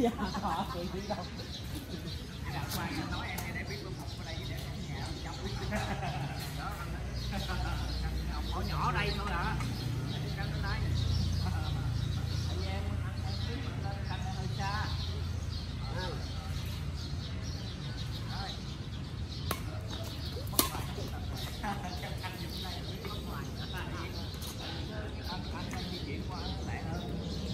Họ tự nhiên đâu. Nói em để biết học ở đây để nhà trong đó nhỏ đây thôi à. Canh ở đây. Tại vì em biết mình lên canh hơi xa. Rồi. Anh dùng này biết mất ngoài. Anh di chuyển qua lẹ hơn.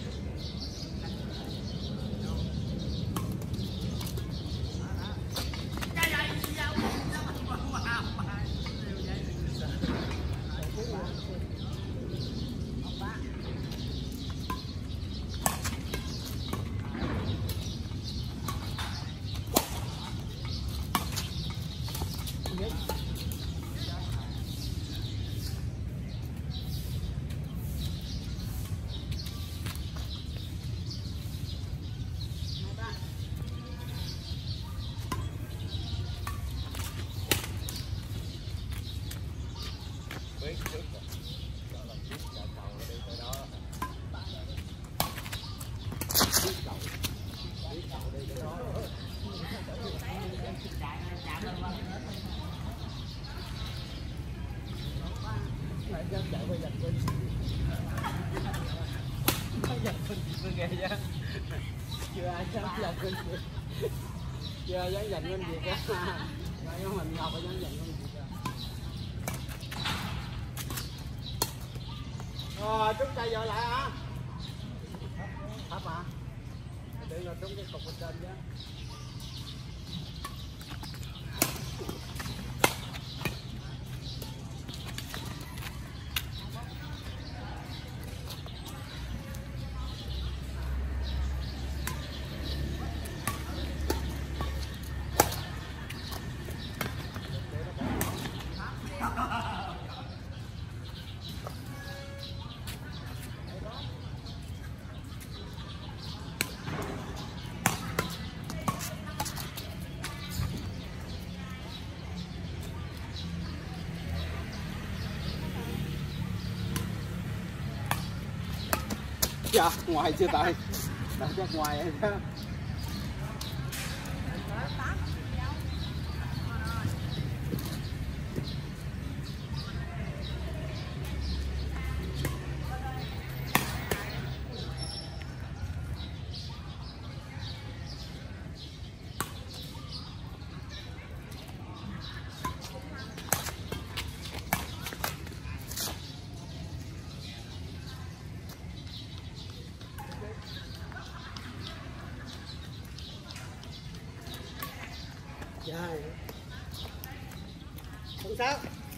Biết trước rồi. Đó là biết cả cầu đi tới đó. Biết cầu đi tới đó. Lại dám chạy qua giành bên. Giành bên tôi ghê chứ. Chưa ai dám giành bên gì. Chưa ai dám giành bên gì cả. Rồi mình Ngọc phải dám giành bên gì cả. Rồi trúng tay vô lại hả? Thấp hả? Để là trúng cái cục bên trên chứ. Dạ, ngoài chưa tại. Đã chắc ngoài rồi chứ. Rồi. Không sao.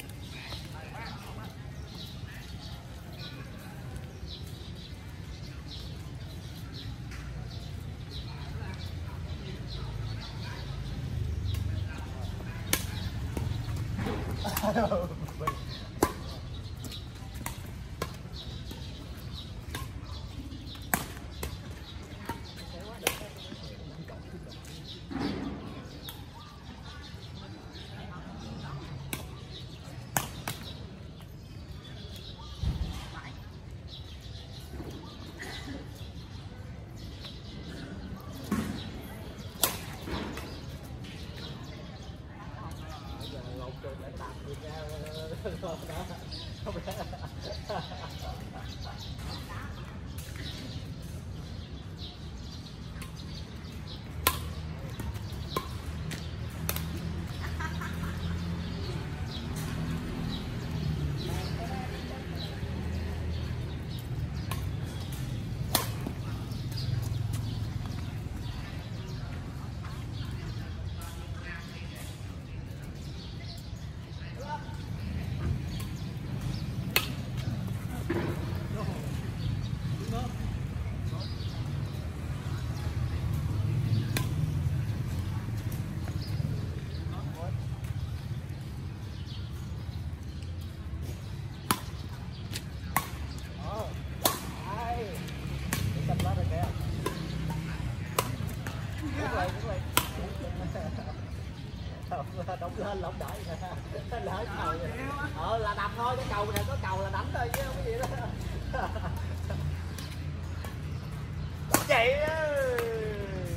Đóng lên lỏng đợi lỡ cầu là đập thôi, cái cầu này có cầu là đánh thôi chứ không có gì đó. Chị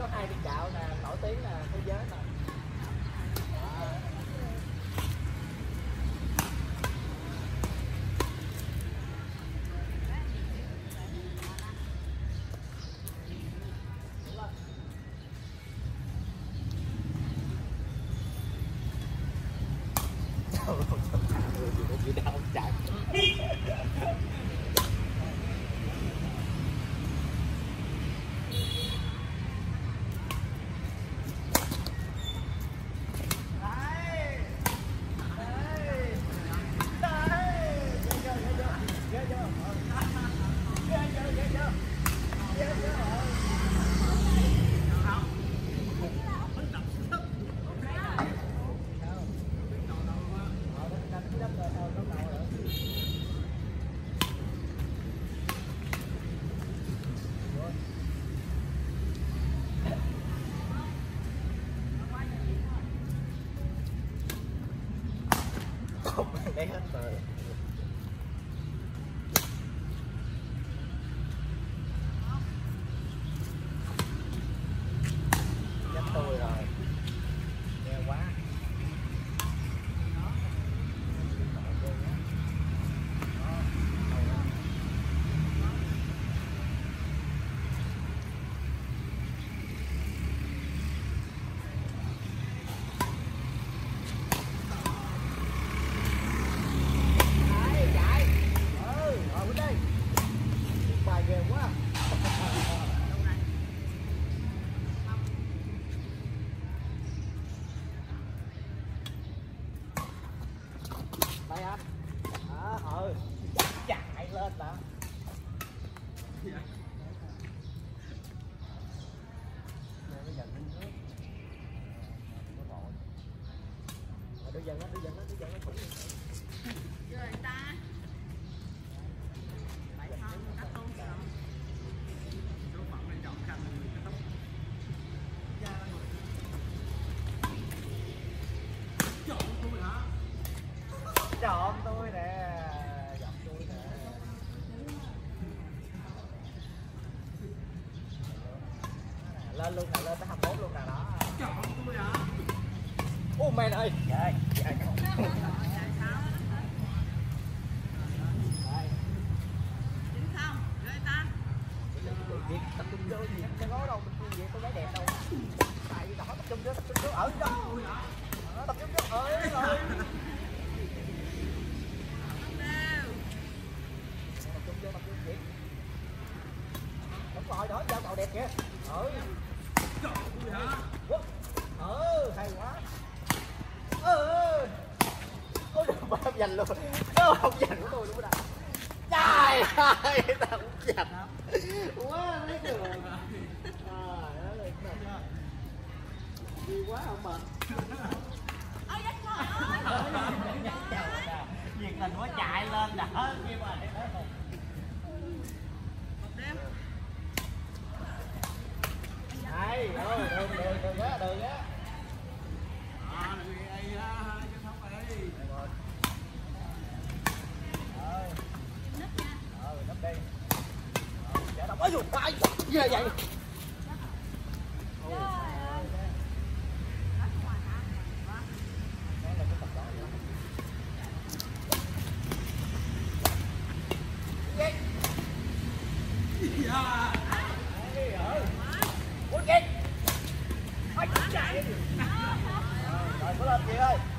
có 2 tiền đạo nè, nổi tiếng nè, thế giới nè. Gì đâu chạy. Đấy hết rồi. Dắt tôi rồi. Nghe quá. Đây anh. Đó, chạy lên đã. Đưa dần nó Rồi ta. Phải không, cắt luôn rồi. Số phận này chọn khăn người cái tóc. Chọn tôi hả? chọn tôi nè, giọng tôi nè. Lên luôn nè, lên tới 24 luôn nè đó. Chọn tôi hả? Ô men ơi. Trời, trời. Chính không? Rồi ta. Việc tập trung vô gì cái gối đâu, mình việc có gái đẹp đâu. Tại đó tập trung vô ở đó. Tập trung vô rồi. Tập trung việc. Đúng rồi đó, giao cầu đẹp kìa. Chọn tôi hả? Hay quá. Ôi được ba không giành luôn. Nó không giành của tôi luôn đó. Trời ơi, tao không giành. Quá mấy đường. Đó lên nè. Đi quá không mà. Ôi trời ơi. Nhiệt tình quá chạy lên đỡ kia mà. Một đêm. Đây, đường á, đường á. Đừng đi á, chứ không đi. Nứt nha. Nấp đi. Dạ đâu, ôi dồi, ai gì là vậy? Trời ơi. Hết ngoài hả? Quá. Đó là cái tập đó vậy đó. Dạ. Đi rồi. Ủa kìa. Ôi chạy. Rồi, có lên chị ơi.